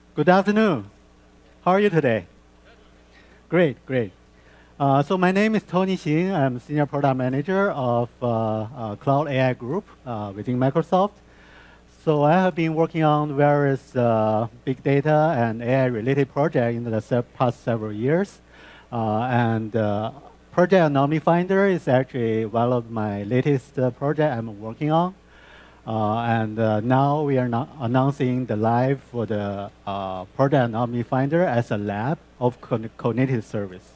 Good afternoon. How are you today? Great, great. So my name is Tony Xing. I'm Senior Product Manager of Cloud AI Group within Microsoft. So I have been working on various big data and AI-related projects in the past several years. Project Anomaly Finder is actually one of my latest projects I'm working on. Now we are announcing the live for the Project Anomaly Finder as a lab of cognitive service.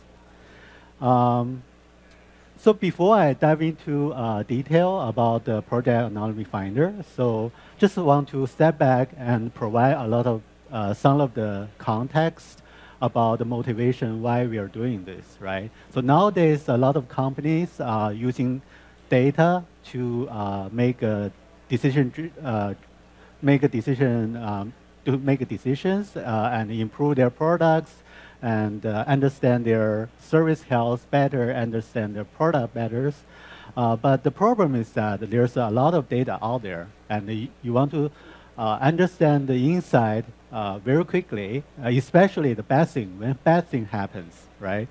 So before I dive into detail about the Project Anomaly Finder, so just want to step back and provide a lot of some of the context about the motivation why we are doing this, right? So nowadays, a lot of companies are using data to make a decision, to make decisions and improve their products and understand their service health better, understand their product better. But the problem is that there's a lot of data out there, and you want to understand the inside very quickly, especially the bad thing, when bad thing happens, right?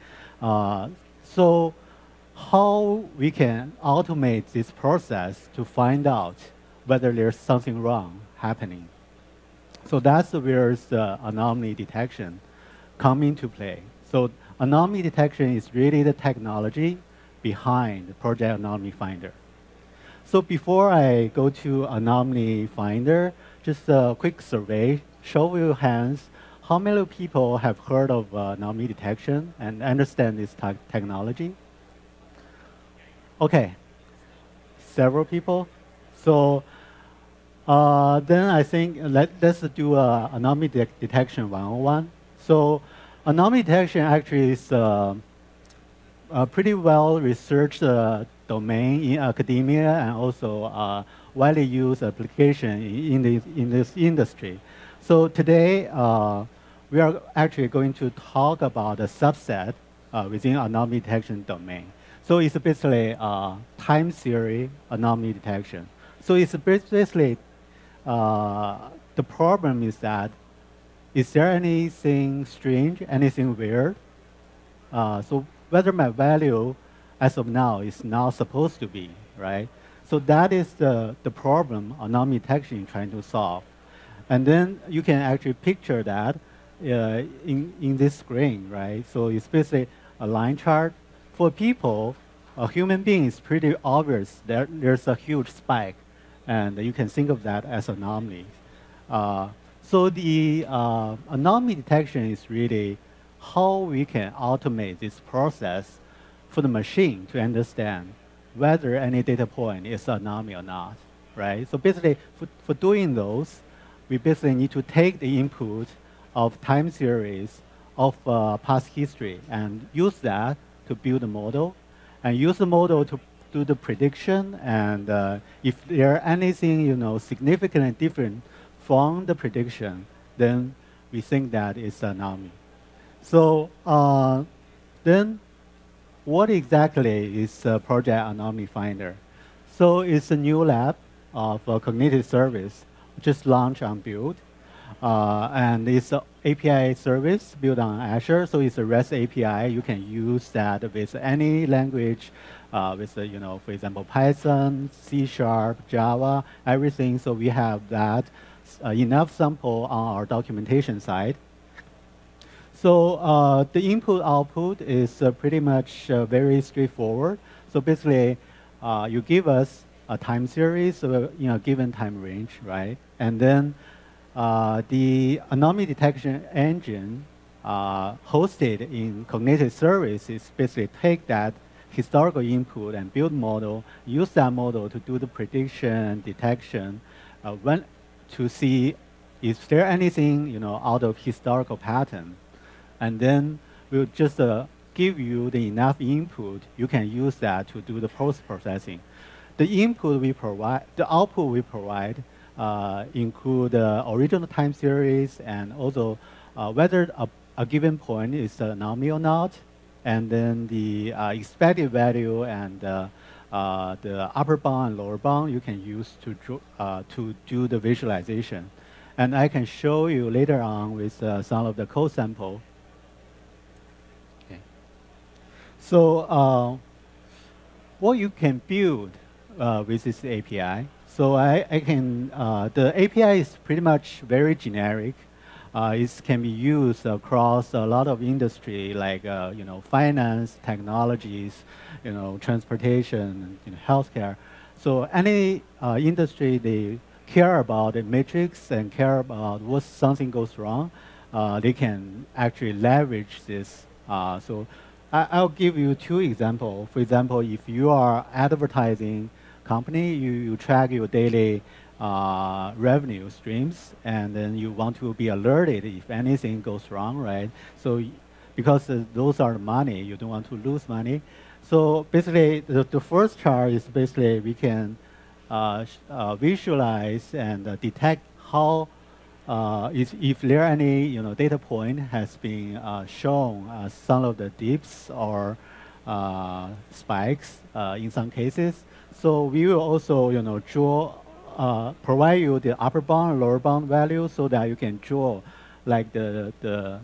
So how we can automate this process to find out whether there's something wrong happening. So that's where the anomaly detection come into play. So anomaly detection is really the technology behind Project Anomaly Finder. So before I go to Anomaly Finder, just a quick survey. Show your hands. How many people have heard of anomaly detection and understand this technology? Okay, several people. So then I think let's do anomaly detection 101. So anomaly detection actually is a pretty well researched domain in academia and also widely used application in this industry. So today we are actually going to talk about a subset within anomaly detection domain. So it's basically time series anomaly detection. So it's basically the problem is that is there anything strange, anything weird? So whether my value as of now is not supposed to be, right? So that is the problem anomaly detection is trying to solve. And then you can actually picture that in this screen, right? So it's basically a line chart. For people, a human being is pretty obvious. There's a huge spike, and you can think of that as anomalies. So the anomaly detection is really how we can automate this process for the machine to understand whether any data point is an anomaly or not, right? So basically, for doing those, we basically need to take the input of time series of past history and use that to build a model, and use the model to do the prediction. And if there are anything significantly different from the prediction, then we think that it's an anomaly. So then what exactly is Project Anomaly Finder? So it's a new lab of cognitive service just launched on Build. And it's an API service built on Azure. So it's a REST API. You can use that with any language, with for example, Python, C#, Java, everything. So we have that enough sample on our documentation side. So the input-output is pretty much very straightforward. So basically, you give us a time series in a given time range, right? And then the anomaly detection engine hosted in cognitive services basically take that historical input and build model, use that model to do the prediction, detection, to see is there anything out of historical pattern. And then we'll just give you the enough input. You can use that to do the post-processing. The input we provide, the output we provide include the original time series and also whether a given point is an anomaly or not, and then the expected value and the upper bound and lower bound you can use to do the visualization. And I can show you later on with some of the code sample. Okay. So what you can build with this API. So I can, the API is pretty much very generic. It can be used across a lot of industry like finance, technologies, transportation, healthcare. So any industry, they care about the metrics and care about what something goes wrong, they can actually leverage this. So I'll give you two examples. For example, if you are advertising company, you track your daily revenue streams, and then you want to be alerted if anything goes wrong, right? So because those are money, you don't want to lose money. So basically, the first chart is basically we can visualize and detect how if there are any data point has been shown some of the dips or spikes in some cases. So we will also draw provide you the upper bound, lower bound value so that you can draw like the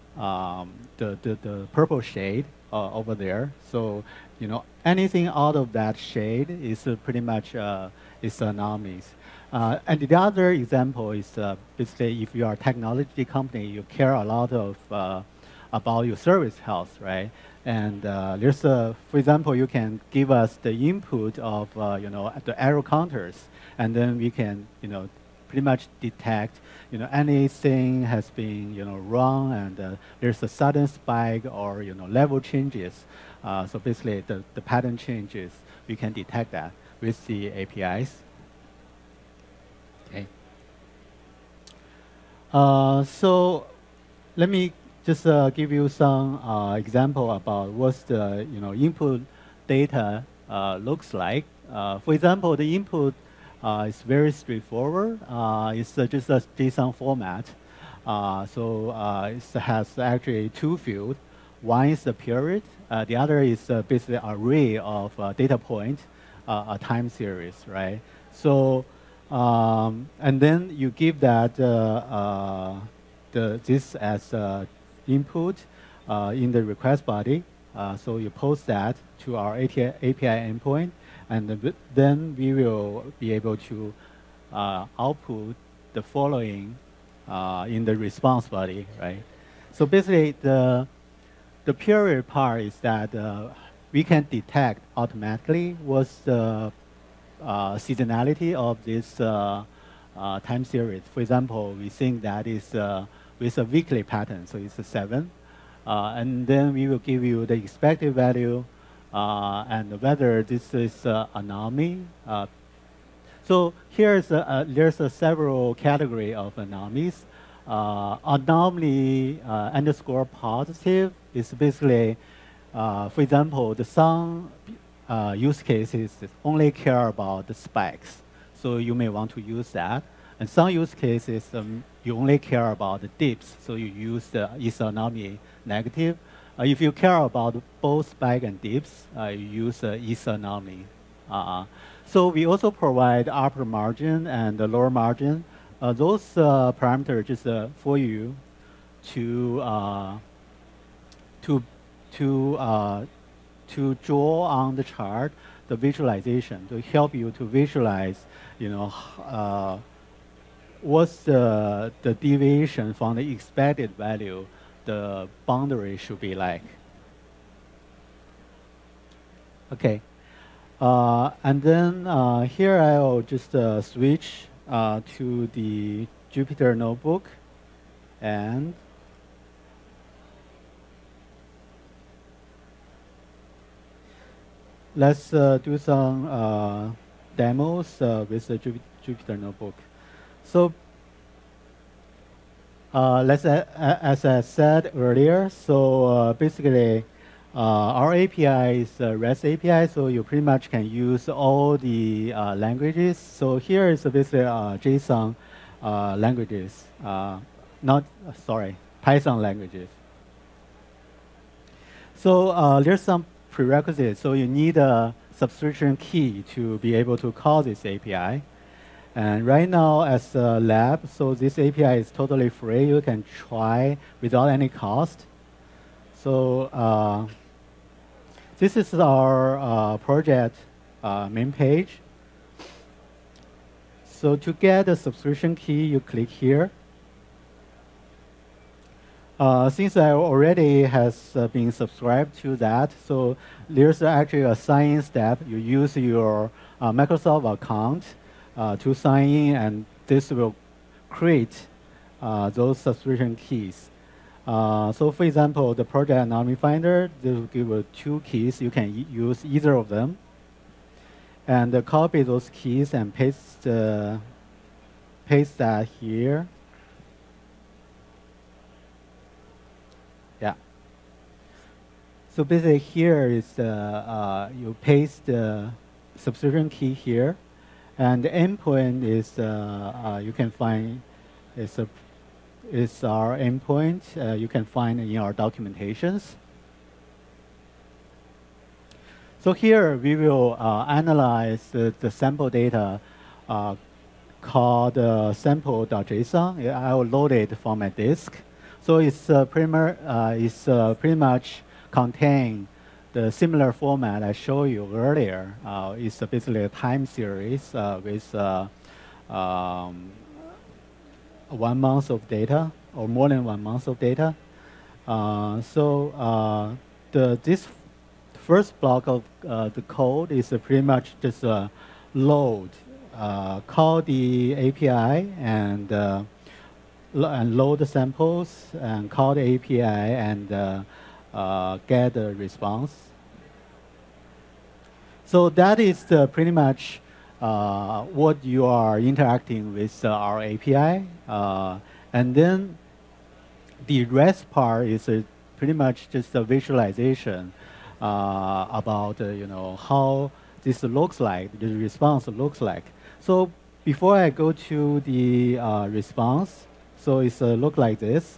purple shade over there. So anything out of that shade is pretty much is anomalies. And the other example is basically if you are a technology company, you care a lot of about your service health, right? And there's a, for example, you can give us the input of the error counters, and then we can pretty much detect anything has been wrong, and there's a sudden spike or level changes. So basically the pattern changes, we can detect that with the APIs. Okay. So let me just give you some example about what the input data looks like. For example, the input is very straightforward. It's just a JSON format. So it has actually two fields. One is the period. The other is basically an array of data points, a time series, right? So and then you give that this as input in the request body. So you post that to our API endpoint, and then we will be able to output the following in the response body, right? So basically, the period part is that we can detect automatically what's the seasonality of this time series. For example, we think that is with a weekly pattern, so it's a 7. And then we will give you the expected value and whether this is anomaly. So here's there's several category of anomalies. Anomaly underscore positive is basically, for example, the some use cases only care about the spikes. So you may want to use that. And some use cases, you only care about the dips. So you use the is anomaly negative. If you care about both spike and dips, you use is anomaly. So we also provide upper margin and the lower margin. Those parameters just for you to draw on the chart the visualization to help you to visualize, what's the deviation from the expected value the boundary should be like. Okay. And then here I'll just switch to the Jupyter Notebook, and let's do some demos with the Jupyter Notebook. So as I said earlier, so basically our API is a REST API, so you pretty much can use all the languages. So here is basically JSON languages, Python languages. So there's some prerequisites. So you need a subscription key to be able to call this API. And right now, as a lab, so this API is totally free. You can try without any cost. So this is our project main page. So to get the subscription key, you click here. Since I already has been subscribed to that, so there's actually a sign-in step. You use your Microsoft account to sign in, and this will create those subscription keys. So for example, the Project Anomaly Finder, this will give you 2 keys. You can use either of them. And copy those keys and paste that here. Yeah. So basically here is you paste the subscription key here. And the endpoint is, you can find, is our endpoint. You can find in our documentations. So here we will analyze the sample data called sample.json. I will load it from my disk. So it's pretty much contain the similar format I showed you earlier. It's basically a time series with 1 month of data or more than 1 month of data. This first block of the code is pretty much just a load, call the API and load the samples and call the API and get the response. So that is pretty much what you are interacting with our API. And then the rest part is pretty much just a visualization about how this looks like, the response looks like. So before I go to the response, so it's look like this.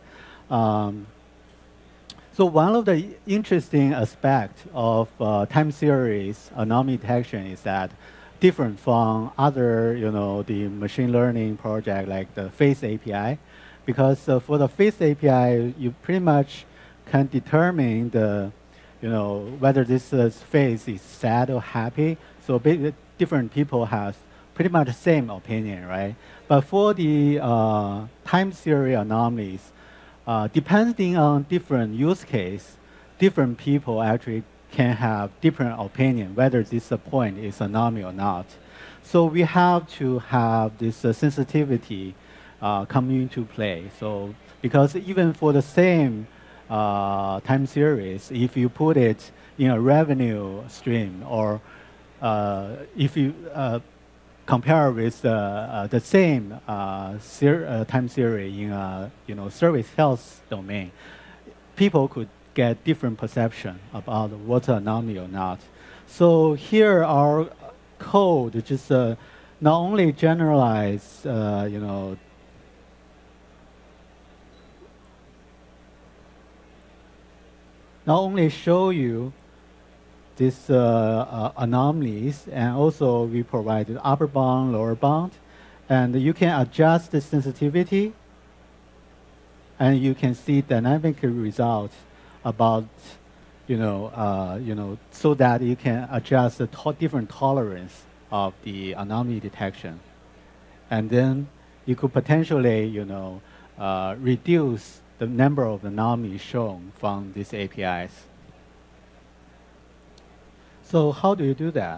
So one of the interesting aspects of time series anomaly detection is that different from other, the machine learning project like the face API, because for the face API, you pretty much can determine the, whether this face is sad or happy. So different people have pretty much the same opinion, right? But for the time series anomalies, depending on different use case, different people actually can have different opinion whether this point is anomaly or not. So we have to have this sensitivity come into play. So because even for the same time series, if you put it in a revenue stream or if you compare with the same time series in a service health domain, people could get different perception about what's an anomaly or not. So here our code just not only generalize, not only show you these anomalies, and also we provide the upper bound, lower bound, and you can adjust the sensitivity, and you can see dynamic results about, so that you can adjust the different tolerance of the anomaly detection, and then you could potentially, reduce the number of anomalies shown from these APIs. So how do you do that?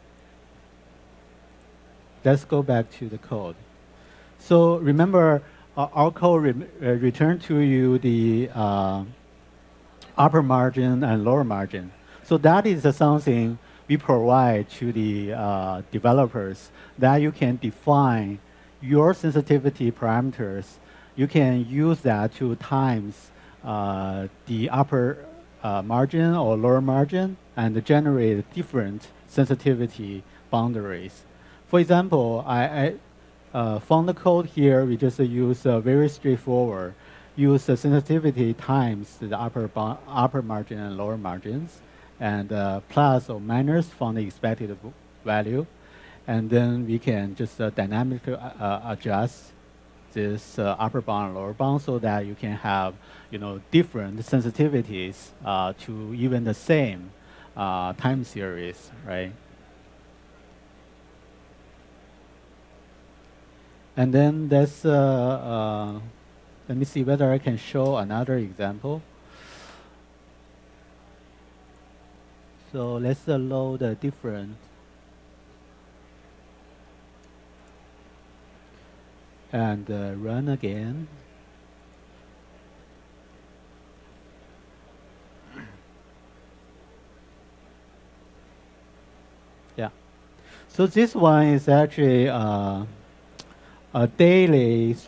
Let's go back to the code. So remember, our code returned to you the upper margin and lower margin. So that is something we provide to the developers, that you can define your sensitivity parameters. You can use that to times the upper margin or lower margin and generate different sensitivity boundaries. For example, from the code here, we just use very straightforward. Use the sensitivity times the upper margin and lower margins, and plus or minus from the expected value. And then we can just dynamically adjust this upper bound and lower bound so that you can have different sensitivities to even the same time series, right? And then let me see whether I can show another example. So let's load a different. And run again. Yeah. So this one is actually a daily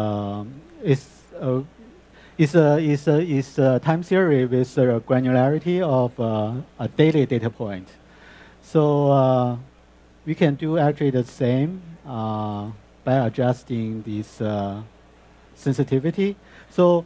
is a time series with a granularity of a daily data point. So we can do actually the same by adjusting this sensitivity. So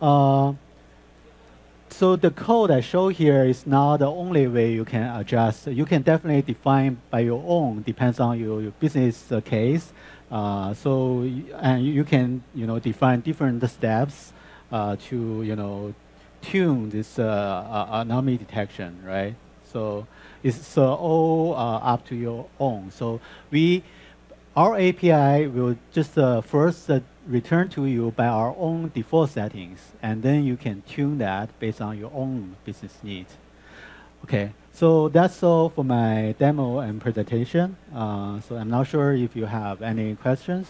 so the code I show here is not the only way you can adjust. You can definitely define by your own, depends on your business case. And you can define different steps to tune this anomaly detection, right? So it's all up to your own. So our API will just first return to you by our own default settings, and then you can tune that based on your own business needs. Okay, so that's all for my demo and presentation. So I'm not sure if you have any questions.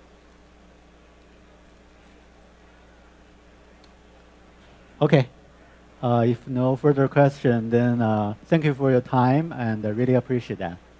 Okay, if no further question, then thank you for your time, and I really appreciate that.